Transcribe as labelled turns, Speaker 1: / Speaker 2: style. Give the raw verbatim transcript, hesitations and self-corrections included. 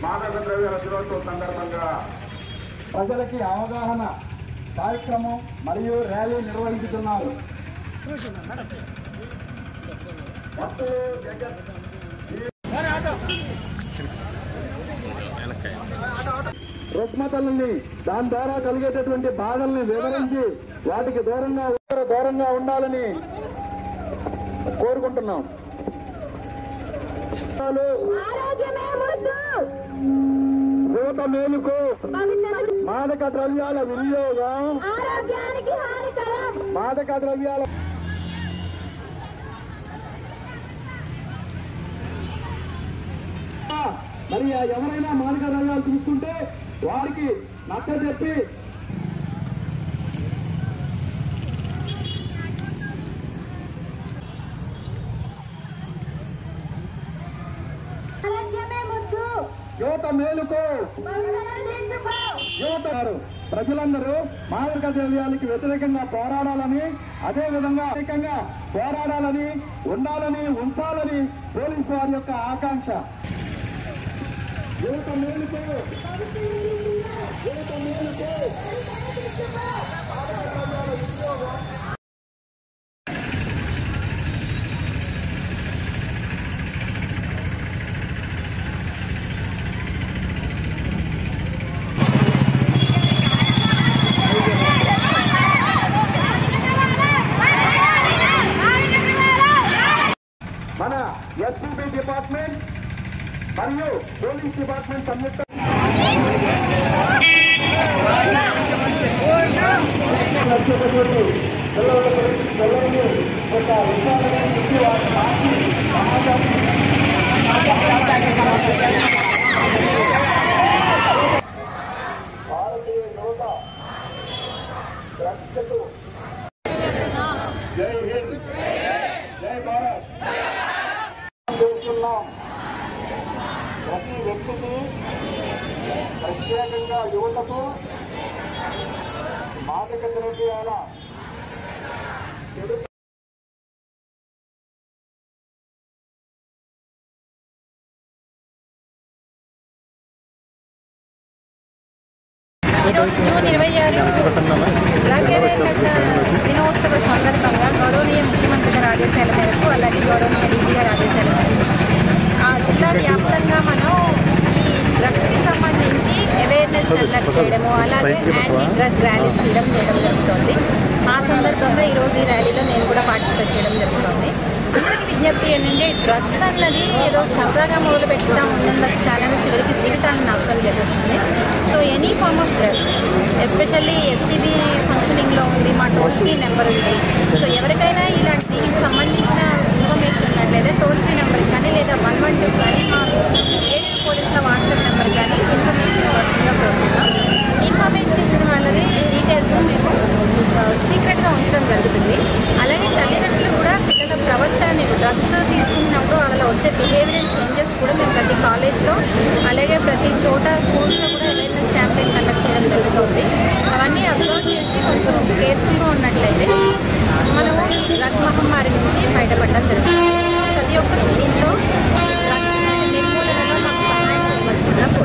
Speaker 1: మాదక ద్రవ్యాల దినోత్సవం సందర్భంగా
Speaker 2: ప్రజలకి అవగాహన కార్యక్రమం మరియు ర్యాలీ నిర్వహించుతున్నారు. రుగ్మతల్ని దాని ద్వారా కలిగేటటువంటి బాధల్ని వివరించి వాటికి దూరంగా దూరంగా ఉండాలని కోరుకుంటున్నాం. యువత మేలుకు మాదక ద్రవ్యాల వినియోగం మాదక ద్రవ్యాల మరి ఎవరైనా మాదక ద్రవ్యాలు తీసుకుంటే వారికి నచ్చ చెప్పి యువత మేలుకో యువత ప్రజలందరూ మాదక ద్రవ్యాలకి వ్యతిరేకంగా పోరాడాలని, అదేవిధంగా వ్యతిరేకంగా పోరాడాలని, ఉండాలని, ఉంచాలని పోలీసు వారి యొక్క ఆకాంక్ష. యువత మేలుకో యువత మేలుకో మన ఎస్పీ డిపార్ట్మెంట్ మరియు పోలీస్ డిపార్ట్మెంట్ సంయుక్త భారతీయ యువత రక్షకు జై హింద్ జై భారత్ చేస్తున్నాం. ప్రతి వ్యక్తికి ప్రత్యేకంగా యువతకు మాదక ద్రవ్యాల
Speaker 3: ఈరోజు జూన్ ఇరవై ఆరు డ్రగ్ అవేర్నెస్ దినోత్సవ సందర్భంగా గౌరవనీయ ముఖ్యమంత్రి గారి ఆదేశాల మేరకు, అలాగే గౌరవనీయ డీజీ గారి ఆదేశాల మేరకు ఆ జిల్లా వ్యాప్తంగా మనం ఈ డ్రగ్స్కి సంబంధించి అవేర్నెస్ కండక్ట్ చేయడము, అలాగే యాంటీ డ్రగ్ ర్యాలీస్ తీయడం చేయడం జరుగుతుంది. ఆ సందర్భంగా ఈరోజు ఈ ర్యాలీలో నేను కూడా పార్టిసిపేట్ చేయడం జరుగుతుంది. అందరికీ విజ్ఞప్తి ఏంటంటే డ్రగ్స్ అన్నది ఏదో సరదాగా మొదలు పెట్టడం ఉండొచ్చు, కానీ చివరికి జీవితాన్ని నాశనం చేసేస్తుంది. So any form of drug, especially FCB ఫంక్షనింగ్లో ఉంది, మా టోల్ ఫ్రీ నెంబర్ ఉంది. సో ఎవరికైనా ఇలాంటి దీనికి సంబంధించిన ఇన్ఫర్మేషన్ ఉన్నట్లయితే టోల్ ఫ్రీ నెంబర్కి కానీ లేదా వన్ వన్ టూ కానీ మా ఏరియా పోలీసుల వాట్సాప్ నెంబర్ కానీ ఇన్ఫర్మేషన్ ఇవ్వాల్సిందిగా కోరుతున్నాం. ఇన్ఫర్మేషన్ ఇచ్చిన వాళ్ళని డీటెయిల్స్ మేము సీక్రెట్గా ఉంచడం జరుగుతుంది. అలాగే తల్లిదండ్రులు కూడా పిల్లల ప్రవర్తన డ్రగ్స్ తీసుకున్నప్పుడు వాళ్ళలో వచ్చే బిహేవియరల్ చేంజెస్ కూడా మేము ప్రతి కాలేజ్లో అలాగే ప్రతి చోట స్కూల్స్లో కూడా అవేర్నెస్ క్యాంపెయిన్ కండక్ట్ చేయడం జరుగుతుంది. అవన్నీ అబ్జర్వ్ చేసి కొంచెం కేర్ఫుల్గా ఉన్నట్లయితే మనము ఈ డ్రగ్ మహమ్మారి నుంచి బయటపడడం జరుగుతుంది. ప్రతి ఒక్కరు దీంట్లో డ్రగ్స్ నిర్మూలనలో మాకు సహాయం చేయవలసిందిగా